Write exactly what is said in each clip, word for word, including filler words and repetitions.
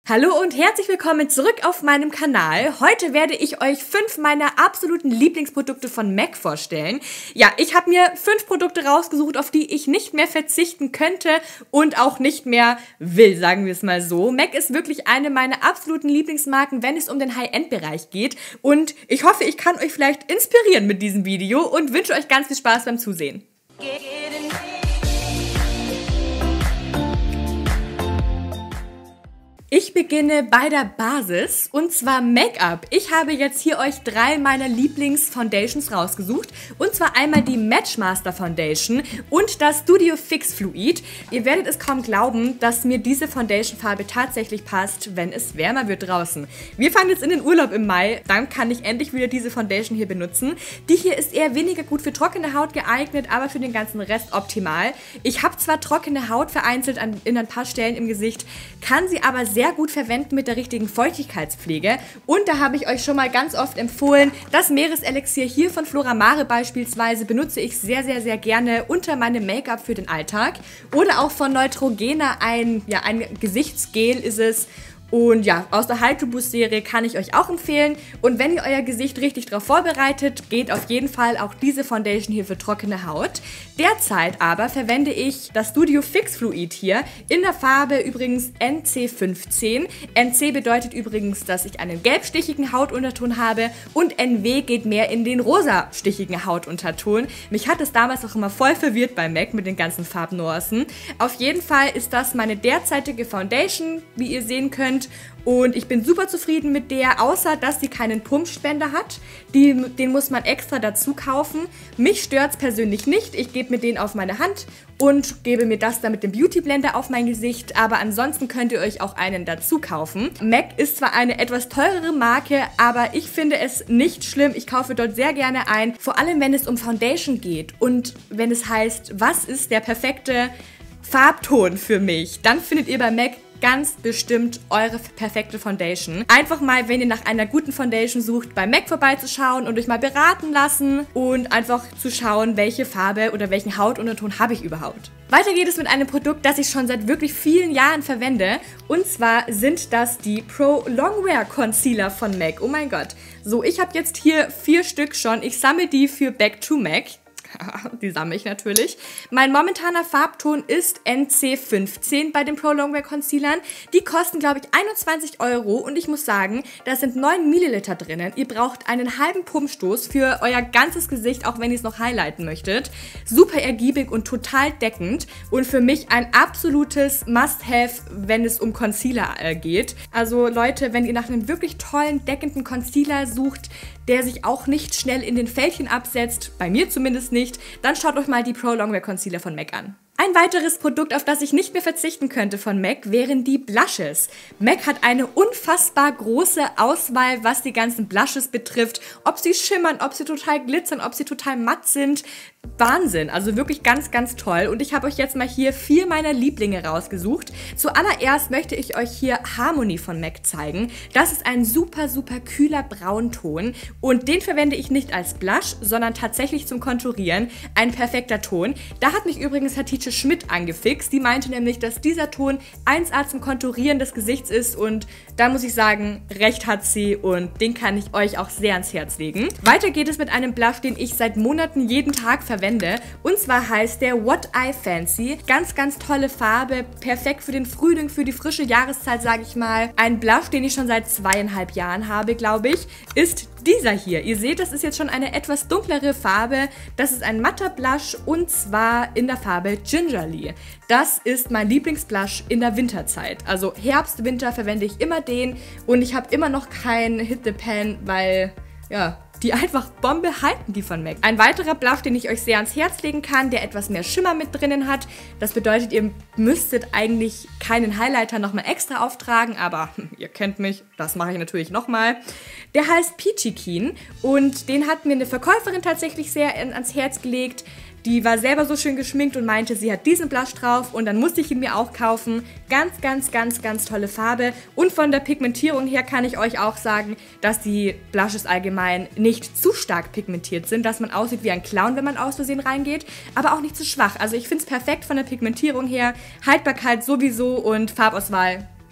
Hallo und herzlich willkommen zurück auf meinem Kanal. Heute werde ich euch fünf meiner absoluten Lieblingsprodukte von M A C vorstellen. Ja, ich habe mir fünf Produkte rausgesucht, auf die ich nicht mehr verzichten könnte und auch nicht mehr will, sagen wir es mal so. M A C ist wirklich eine meiner absoluten Lieblingsmarken, wenn es um den High-End-Bereich geht. Und ich hoffe, ich kann euch vielleicht inspirieren mit diesem Video und wünsche euch ganz viel Spaß beim Zusehen. Ich beginne bei der Basis und zwar Make-up. Ich habe jetzt hier euch drei meiner Lieblings-Foundations rausgesucht und zwar einmal die Matchmaster Foundation und das Studio Fix Fluid. Ihr werdet es kaum glauben, dass mir diese Foundation-Farbe tatsächlich passt, wenn es wärmer wird draußen. Wir fahren jetzt in den Urlaub im Mai, dann kann ich endlich wieder diese Foundation hier benutzen. Die hier ist eher weniger gut für trockene Haut geeignet, aber für den ganzen Rest optimal. Ich habe zwar trockene Haut vereinzelt an, in ein paar Stellen im Gesicht, kann sie aber sehr sehr gut verwenden mit der richtigen Feuchtigkeitspflege. Und da habe ich euch schon mal ganz oft empfohlen, das Meereselixier hier von Floramare beispielsweise benutze ich sehr, sehr, sehr gerne unter meinem Make-up für den Alltag. Oder auch von Neutrogena ein, ja, ein Gesichtsgel ist es. Und ja, aus der Hydro-Boost-Serie kann ich euch auch empfehlen. Und wenn ihr euer Gesicht richtig darauf vorbereitet, geht auf jeden Fall auch diese Foundation hier für trockene Haut. Derzeit aber verwende ich das Studio Fix Fluid hier in der Farbe übrigens N C fünfzehn. N C bedeutet übrigens, dass ich einen gelbstichigen Hautunterton habe und N W geht mehr in den rosastichigen Hautunterton. Mich hat es damals auch immer voll verwirrt bei M A C mit den ganzen Farbnuancen. Auf jeden Fall ist das meine derzeitige Foundation, wie ihr sehen könnt. Und ich bin super zufrieden mit der, außer dass sie keinen Pumpspender hat. Die, den muss man extra dazu kaufen. Mich stört es persönlich nicht. Ich gebe mir den auf meine Hand und gebe mir das dann mit dem Beauty Blender auf mein Gesicht. Aber ansonsten könnt ihr euch auch einen dazu kaufen. M A C ist zwar eine etwas teurere Marke, aber ich finde es nicht schlimm. Ich kaufe dort sehr gerne ein. Vor allem, wenn es um Foundation geht und wenn es heißt, was ist der perfekte Farbton für mich, dann findet ihr bei M A C ganz bestimmt eure perfekte Foundation. Einfach mal, wenn ihr nach einer guten Foundation sucht, bei M A C vorbeizuschauen und euch mal beraten lassen und einfach zu schauen, welche Farbe oder welchen Hautunterton habe ich überhaupt. Weiter geht es mit einem Produkt, das ich schon seit wirklich vielen Jahren verwende. Und zwar sind das die Pro Longwear Concealer von M A C. Oh mein Gott. So, ich habe jetzt hier vier Stück schon. Ich sammle die für Back to M A C. Die sammle ich natürlich. Mein momentaner Farbton ist N C fünfzehn bei den Pro Longwear Concealern. Die kosten, glaube ich, einundzwanzig Euro und ich muss sagen, da sind neun Milliliter drinnen. Ihr braucht einen halben Pumpstoß für euer ganzes Gesicht, auch wenn ihr es noch highlighten möchtet. Super ergiebig und total deckend und für mich ein absolutes Must-Have, wenn es um Concealer äh, geht. Also Leute, wenn ihr nach einem wirklich tollen, deckenden Concealer sucht, der sich auch nicht schnell in den Fältchen absetzt, bei mir zumindest nicht, dann schaut euch mal die Pro Longwear Concealer von M A C an. Ein weiteres Produkt, auf das ich nicht mehr verzichten könnte von M A C, wären die Blushes. M A C hat eine unfassbar große Auswahl, was die ganzen Blushes betrifft. Ob sie schimmern, ob sie total glitzern, ob sie total matt sind. Wahnsinn, also wirklich ganz, ganz toll. Und ich habe euch jetzt mal hier vier meiner Lieblinge rausgesucht. Zuallererst möchte ich euch hier Harmony von M A C zeigen. Das ist ein super, super kühler Braunton und den verwende ich nicht als Blush, sondern tatsächlich zum Konturieren. Ein perfekter Ton. Da hat mich übrigens Hatice Schmidt angefixt. Die meinte nämlich, dass dieser Ton eins A zum Konturieren des Gesichts ist und da muss ich sagen, recht hat sie und den kann ich euch auch sehr ans Herz legen. Weiter geht es mit einem Blush, den ich seit Monaten jeden Tag verwende und zwar heißt der What I Fancy. Ganz, ganz tolle Farbe, perfekt für den Frühling, für die frische Jahreszeit, sage ich mal. Ein Blush, den ich schon seit zweieinhalb Jahren habe, glaube ich, ist dieser hier. Ihr seht, das ist jetzt schon eine etwas dunklere Farbe. Das ist ein matter Blush und zwar in der Farbe Gingerly. Das ist mein Lieblingsblush in der Winterzeit. Also Herbst, Winter verwende ich immer den und ich habe immer noch keinen Hit the Pan, weil, ja, die einfach Bombe halten, die von M A C. Ein weiterer Blush, den ich euch sehr ans Herz legen kann, der etwas mehr Schimmer mit drinnen hat. Das bedeutet, ihr müsstet eigentlich keinen Highlighter nochmal extra auftragen, aber ihr kennt mich, das mache ich natürlich nochmal. Der heißt Peachy Keen und den hat mir eine Verkäuferin tatsächlich sehr ans Herz gelegt. Die war selber so schön geschminkt und meinte, sie hat diesen Blush drauf und dann musste ich ihn mir auch kaufen. Ganz, ganz, ganz, ganz tolle Farbe. Und von der Pigmentierung her kann ich euch auch sagen, dass die Blushes allgemein nicht zu stark pigmentiert sind, dass man aussieht wie ein Clown, wenn man aus Versehen reingeht, aber auch nicht zu schwach. Also ich finde es perfekt von der Pigmentierung her, Haltbarkeit sowieso und Farbauswahl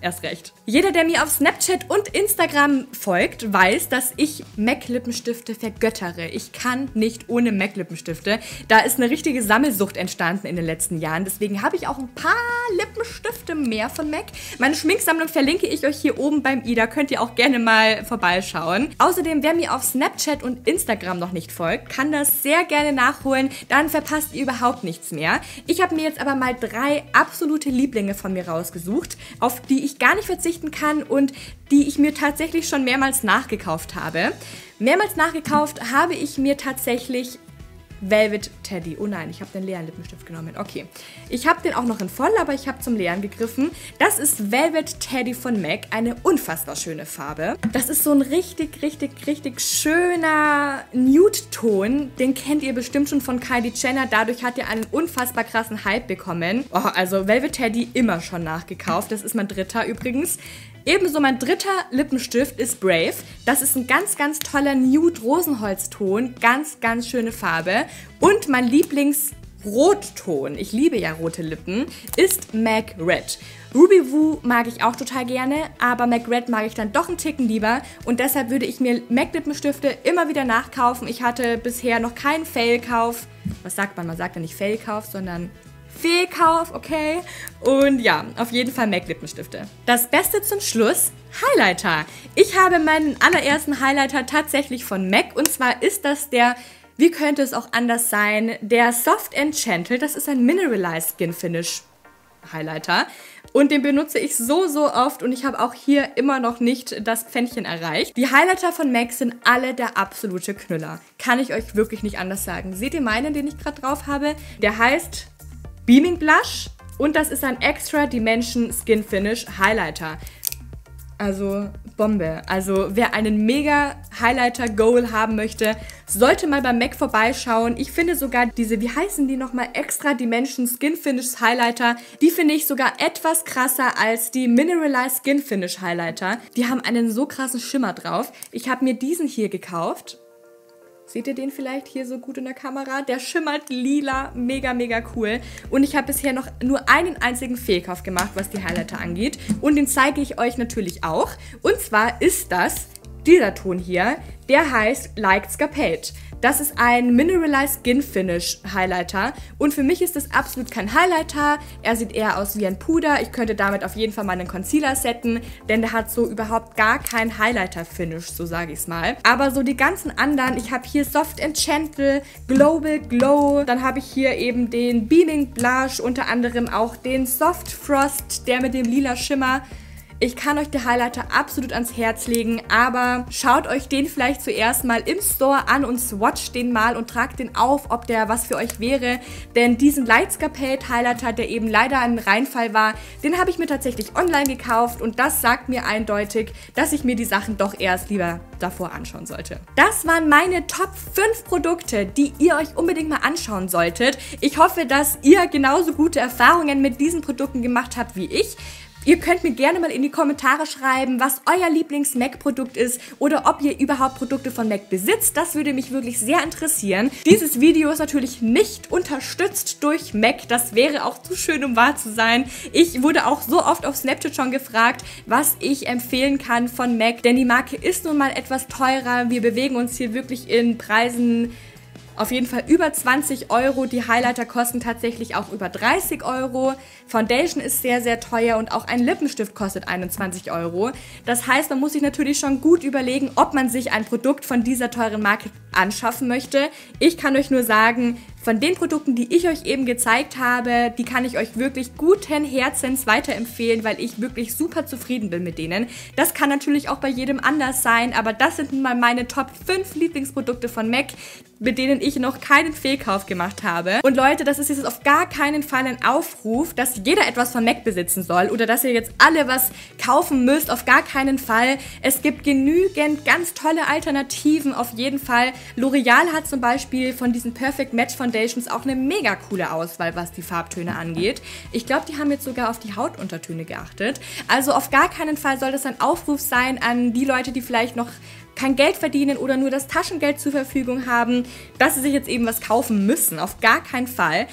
erst recht. Jeder, der mir auf Snapchat und Instagram folgt, weiß, dass ich MAC-Lippenstifte vergöttere. Ich kann nicht ohne MAC-Lippenstifte. Da ist eine richtige Sammelsucht entstanden in den letzten Jahren. Deswegen habe ich auch ein paar Lippenstifte mehr von MAC. Meine Schminksammlung verlinke ich euch hier oben beim i. Da könnt ihr auch gerne mal vorbeischauen. Außerdem, wer mir auf Snapchat und Instagram noch nicht folgt, kann das sehr gerne nachholen. Dann verpasst ihr überhaupt nichts mehr. Ich habe mir jetzt aber mal drei absolute Lieblinge von mir rausgesucht, auf die ich gar nicht verzichten kann und die ich mir tatsächlich schon mehrmals nachgekauft habe. Mehrmals nachgekauft habe ich mir tatsächlich Velvet Teddy. Oh nein, ich habe den leeren Lippenstift genommen. Okay. Ich habe den auch noch in voll, aber ich habe zum leeren gegriffen. Das ist Velvet Teddy von MAC. Eine unfassbar schöne Farbe. Das ist so ein richtig, richtig, richtig schöner Nude-Ton. Den kennt ihr bestimmt schon von Kylie Jenner. Dadurch hat er einen unfassbar krassen Hype bekommen. Oh, also Velvet Teddy immer schon nachgekauft. Das ist mein dritter übrigens. Ebenso mein dritter Lippenstift ist Brave. Das ist ein ganz, ganz toller Nude-Rosenholzton. Ganz, ganz schöne Farbe. Und mein Lieblings-Rotton, ich liebe ja rote Lippen, ist MAC Red. Ruby Woo mag ich auch total gerne, aber MAC Red mag ich dann doch einen Ticken lieber. Und deshalb würde ich mir MAC-Lippenstifte immer wieder nachkaufen. Ich hatte bisher noch keinen Fail-Kauf. Was sagt man? Man sagt ja nicht Fail-Kauf, sondern Fehlkauf, okay? Und ja, auf jeden Fall MAC-Lippenstifte. Das Beste zum Schluss, Highlighter. Ich habe meinen allerersten Highlighter tatsächlich von MAC und zwar ist das der, wie könnte es auch anders sein, der Soft and Gentle. Das ist ein Mineralized Skin Finish Highlighter und den benutze ich so, so oft und ich habe auch hier immer noch nicht das Pfännchen erreicht. Die Highlighter von MAC sind alle der absolute Knüller. Kann ich euch wirklich nicht anders sagen. Seht ihr meinen, den ich gerade drauf habe? Der heißt Beaming Blush und das ist ein Extra Dimension Skin Finish Highlighter. Also Bombe. Also wer einen mega Highlighter Goal haben möchte, sollte mal bei MAC vorbeischauen. Ich finde sogar diese, wie heißen die nochmal, Extra Dimension Skin Finish Highlighter, die finde ich sogar etwas krasser als die Mineralized Skin Finish Highlighter. Die haben einen so krassen Schimmer drauf. Ich habe mir diesen hier gekauft. Seht ihr den vielleicht hier so gut in der Kamera? Der schimmert lila, mega, mega cool. Und ich habe bisher noch nur einen einzigen Fehlkauf gemacht, was die Highlighter angeht. Und den zeige ich euch natürlich auch. Und zwar ist das dieser Ton hier, der heißt Like Scarpate. Das ist ein Mineralized Skin Finish Highlighter und für mich ist das absolut kein Highlighter. Er sieht eher aus wie ein Puder. Ich könnte damit auf jeden Fall mal einen Concealer setten, denn der hat so überhaupt gar kein Highlighter Finish, so sage ich es mal. Aber so die ganzen anderen, ich habe hier Soft and Gentle, Global Glow, dann habe ich hier eben den Beaming Blush, unter anderem auch den Soft Frost, der mit dem lila Schimmer. Ich kann euch die Highlighter absolut ans Herz legen, aber schaut euch den vielleicht zuerst mal im Store an und swatcht den mal und tragt den auf, ob der was für euch wäre. Denn diesen Light Scarpate Highlighter, der eben leider ein Reinfall war, den habe ich mir tatsächlich online gekauft und das sagt mir eindeutig, dass ich mir die Sachen doch erst lieber davor anschauen sollte. Das waren meine Top fünf Produkte, die ihr euch unbedingt mal anschauen solltet. Ich hoffe, dass ihr genauso gute Erfahrungen mit diesen Produkten gemacht habt wie ich. Ihr könnt mir gerne mal in die Kommentare schreiben, was euer Lieblings-MAC-Produkt ist oder ob ihr überhaupt Produkte von MAC besitzt. Das würde mich wirklich sehr interessieren. Dieses Video ist natürlich nicht unterstützt durch MAC. Das wäre auch zu schön, um wahr zu sein. Ich wurde auch so oft auf Snapchat schon gefragt, was ich empfehlen kann von MAC. Denn die Marke ist nun mal etwas teurer. Wir bewegen uns hier wirklich in Preisen auf jeden Fall über zwanzig Euro. Die Highlighter kosten tatsächlich auch über dreißig Euro. Foundation ist sehr, sehr teuer und auch ein Lippenstift kostet einundzwanzig Euro. Das heißt, man muss sich natürlich schon gut überlegen, ob man sich ein Produkt von dieser teuren Marke anschaffen möchte. Ich kann euch nur sagen, von den Produkten, die ich euch eben gezeigt habe, die kann ich euch wirklich guten Herzens weiterempfehlen, weil ich wirklich super zufrieden bin mit denen. Das kann natürlich auch bei jedem anders sein, aber das sind nun mal meine Top fünf Lieblingsprodukte von MAC, mit denen ich noch keinen Fehlkauf gemacht habe. Und Leute, das ist jetzt auf gar keinen Fall ein Aufruf, dass jeder etwas von MAC besitzen soll oder dass ihr jetzt alle was kaufen müsst, auf gar keinen Fall. Es gibt genügend ganz tolle Alternativen, auf jeden Fall. L'Oreal hat zum Beispiel von diesen Perfect Match Foundations auch eine mega coole Auswahl, was die Farbtöne angeht. Ich glaube, die haben jetzt sogar auf die Hautuntertöne geachtet. Also auf gar keinen Fall soll das ein Aufruf sein an die Leute, die vielleicht noch kein Geld verdienen oder nur das Taschengeld zur Verfügung haben, dass sie sich jetzt eben was kaufen müssen. Auf gar keinen Fall.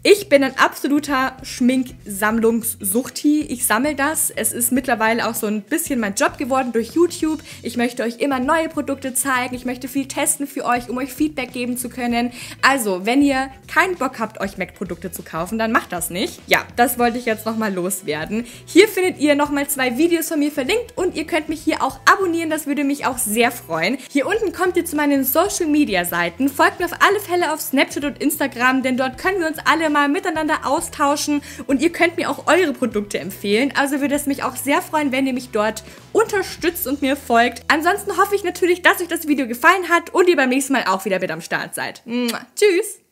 Ich bin ein absoluter Schminksammlungssuchti. Ich sammle das. Es ist mittlerweile auch so ein bisschen mein Job geworden durch YouTube. Ich möchte euch immer neue Produkte zeigen. Ich möchte viel testen für euch, um euch Feedback geben zu können. Also, wenn ihr keinen Bock habt, euch MAC-Produkte zu kaufen, dann macht das nicht. Ja, das wollte ich jetzt nochmal loswerden. Hier findet ihr nochmal zwei Videos von mir verlinkt und ihr könnt mich hier auch abonnieren. Das würde mich auch sehr freuen. Hier unten kommt ihr zu meinen Social-Media-Seiten. Folgt mir auf alle Fälle auf Snapchat und Instagram, denn dort können wir uns alle mal miteinander austauschen und ihr könnt mir auch eure Produkte empfehlen. Also würde es mich auch sehr freuen, wenn ihr mich dort unterstützt und mir folgt. Ansonsten hoffe ich natürlich, dass euch das Video gefallen hat und ihr beim nächsten Mal auch wieder mit am Start seid. Tschüss!